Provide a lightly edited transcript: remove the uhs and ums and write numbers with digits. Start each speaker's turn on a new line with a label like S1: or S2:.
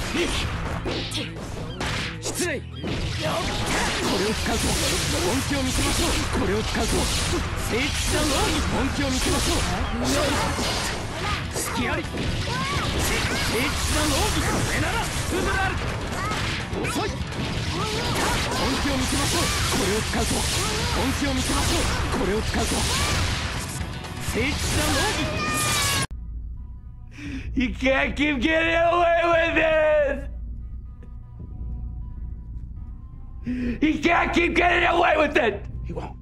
S1: 失礼。これを使うと本気を見せましょう。これを使うと聖地さんの本気を見せましょう。隙あり。聖地さんの奥これなら鈴がある。遅い。本気を見せましょう。これを使うと本気を見せましょう。これを使うと聖地さんの奥。You can't keep getting away with this! You can't keep getting away with it! He won't.